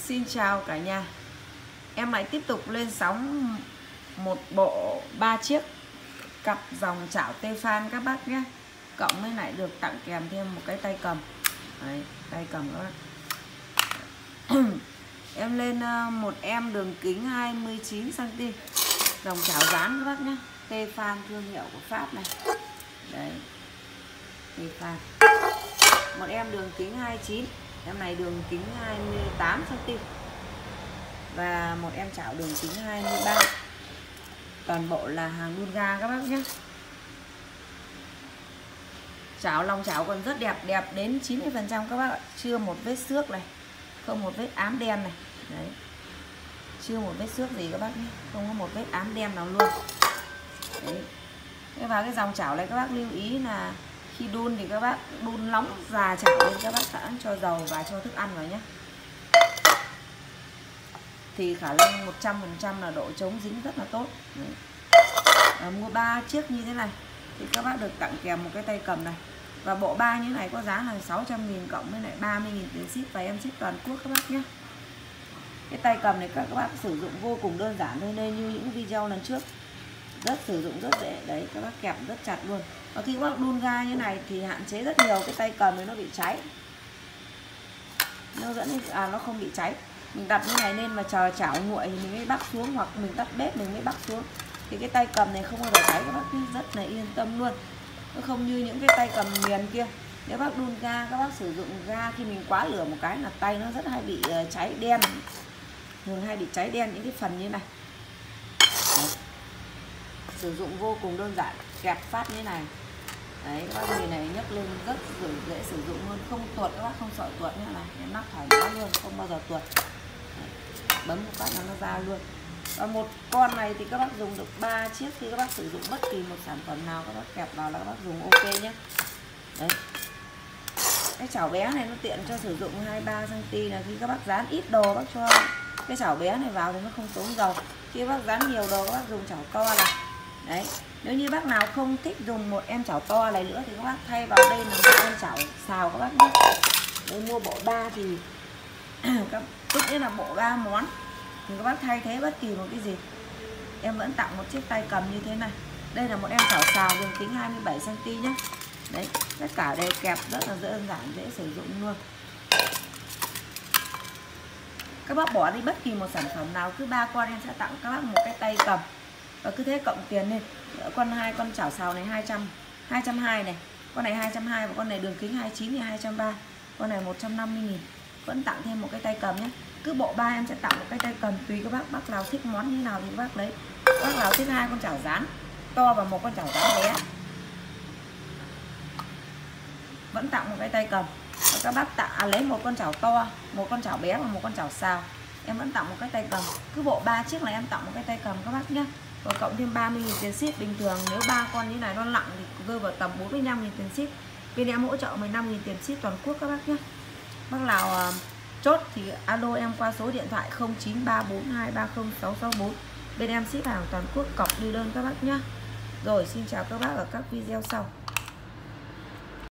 Xin chào cả nhà. Em lại tiếp tục lên sóng một bộ 3 chiếc cặp dòng chảo Tefal các bác nhé. Cộng với lại được tặng kèm thêm một cái tay cầm. Đấy, tay cầm các bác. Em lên một em đường kính 29 cm. Dòng chảo dán các bác nhé. Tefal thương hiệu của Pháp này. Đấy. Tefal. Một em đường kính 29, em này đường kính 28 cm. Và một em chảo đường kính 23. Toàn bộ là hàng Bulga các bác nhé. Chảo lòng chảo còn rất đẹp, đẹp đến 90% các bác ạ. Chưa một vết xước này, không một vết ám đen này. Đấy. Chưa một vết xước gì các bác nhé, không có một vết ám đen nào luôn. Đấy. Và cái dòng chảo này các bác lưu ý là khi đun thì các bác đun nóng già chảo lên, các bác sẵn cho dầu và cho thức ăn vào nhé. Thì khả năng 100% là độ chống dính rất là tốt. Mua 3 chiếc như thế này thì các bác được tặng kèm một cái tay cầm này. Và bộ 3 như thế này có giá là 600.000 cộng với lại 30.000 tiền ship, và em ship toàn quốc các bác nhé. Cái tay cầm này các bác sử dụng vô cùng đơn giản thôi, nên như những video lần trước, rất sử dụng rất dễ. Đấy, các bác kẹp rất chặt luôn. Và khi các bác đun ga như này thì hạn chế rất nhiều cái tay cầm này nó bị cháy. Nó dẫn nó không bị cháy. Mình đặt như này nên mà chờ chảo nguội thì mình mới bắc xuống, hoặc mình tắt bếp mình mới bắc xuống. Thì cái tay cầm này không bao giờ cháy các bác, rất là yên tâm luôn. Nó không như những cái tay cầm nghiền kia. Nếu bác đun ga, các bác sử dụng ga khi mình quá lửa một cái là tay nó rất hay bị cháy đen. Thường hay bị cháy đen những cái phần như này. Đấy. Sử dụng vô cùng đơn giản, kẹp phát như thế này. Đấy, các bác nhìn này, nhấc lên rất dễ sử dụng luôn, không tuột các bác, không sợ tuột như này, cái nắp thoải mái luôn, không bao giờ tuột. Đấy. Bấm một phát là nó ra luôn. Và một con này thì các bác dùng được 3 chiếc. Khi các bác sử dụng bất kỳ một sản phẩm nào các bác kẹp vào là các bác dùng ok nhé. Đấy. Cái chảo bé này nó tiện cho sử dụng 23 cm, là khi các bác dán ít đồ bác cho cái chảo bé này vào thì nó không tốn dầu. Khi bác dán nhiều đồ các bác dùng chảo to này. Đấy. Nếu như bác nào không thích dùng một em chảo to này nữa thì các bác thay vào đây là một em chảo xào các bác nhé. Đây, mua bộ 3 thì tức nghĩa là bộ 3 món thì các bác thay thế bất kỳ một cái gì. Em vẫn tặng một chiếc tay cầm như thế này. Đây là một em chảo xào đường kính 27 cm nhé. Đấy, tất cả đều kẹp rất là đơn giản, dễ sử dụng luôn. Các bác bỏ đi bất kỳ một sản phẩm nào, cứ 3 con em sẽ tặng các bác một cái tay cầm. Và cứ thế cộng tiền lên. Con chảo xào này 220 này, con này 220, và con này đường kính 29 thì 230, con này 150.000. Vẫn tặng thêm một cái tay cầm nhé. Cứ bộ 3 em sẽ tặng một cái tay cầm, tùy các bác. Bác nào thích món như nào thì các bác lấy. Bác nào thích 2 con chảo rán to và một con chảo rán bé, vẫn tặng một cái tay cầm. Và các bác lấy một con chảo to, một con chảo bé và một con chảo xào, em vẫn tặng một cái tay cầm. Cứ bộ 3 chiếc là em tặng một cái tay cầm các bác nhé. Và cộng thêm 30.000 tiền ship. Bình thường nếu 3 con như này nó nặng thì rơi vào tầm 45.000 tiền ship. Bên em hỗ trợ 15.000 tiền ship toàn quốc các bác nhé. Bác nào chốt thì alo em qua số điện thoại 0934230664. Bên em ship hàng toàn quốc, cọc đi đơn các bác nhé. Rồi, xin chào các bác ở các video sau.